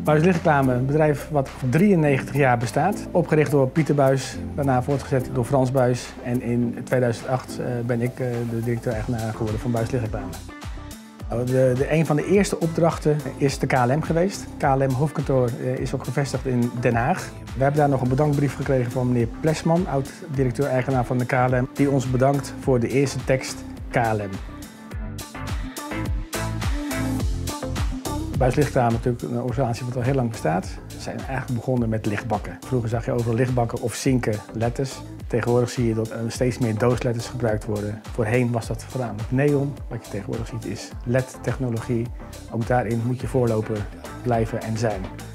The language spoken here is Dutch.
Buijs Lichtreclame, een bedrijf wat 93 jaar bestaat. Opgericht door Pieter Buijs, daarna voortgezet door Frans Buijs. En in 2008 ben ik de directeur-eigenaar geworden van Buijs Lichtreclame. Een van de eerste opdrachten is de KLM geweest. KLM hoofdkantoor is ook gevestigd in Den Haag. We hebben daar nog een bedankbrief gekregen van meneer Plesman, oud-directeur-eigenaar van de KLM, die ons bedankt voor de eerste tekst KLM. Buijs Lichtreclame is natuurlijk een organisatie wat al heel lang bestaat. We zijn eigenlijk begonnen met lichtbakken. Vroeger zag je overal lichtbakken of zinken letters. Tegenwoordig zie je dat er steeds meer doosletters gebruikt worden. Voorheen was dat voornamelijk neon. Wat je tegenwoordig ziet is LED-technologie. Ook daarin moet je voorloper blijven en zijn.